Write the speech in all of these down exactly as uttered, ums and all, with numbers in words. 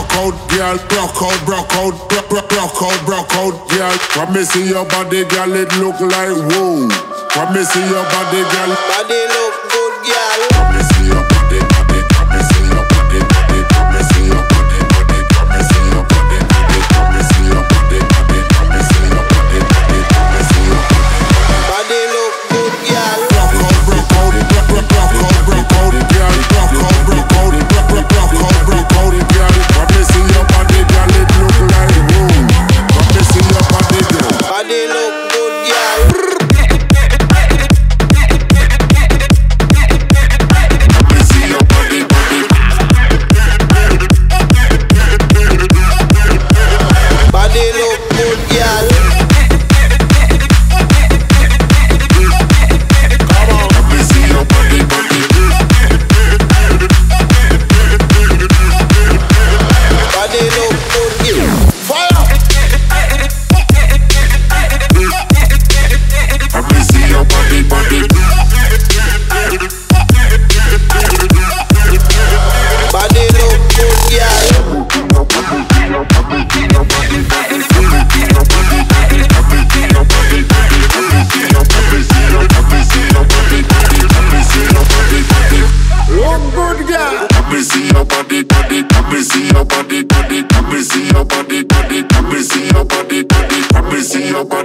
broke out, girl. Broke out, broke out, broke, broke, broke out, broke out, girl. When me see your body, girl, it look like whoa. When me see your body, girl, body look good, girl. When me see your body, body, when me see your body, body, when me see your body, body, when me see your body, body, when me see your body, body, when me see your body, body, when me see your body, body look good, girl. Broke out, broke out, broke, broke, broke out, broke out, girl. Broke out, broke out, broke, broke, broke out, broke out, girl. When me see your body, girl, it look like whoa. When me see your body, girl, body look good, girl.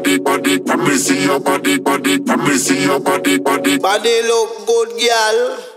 Body look good, girl.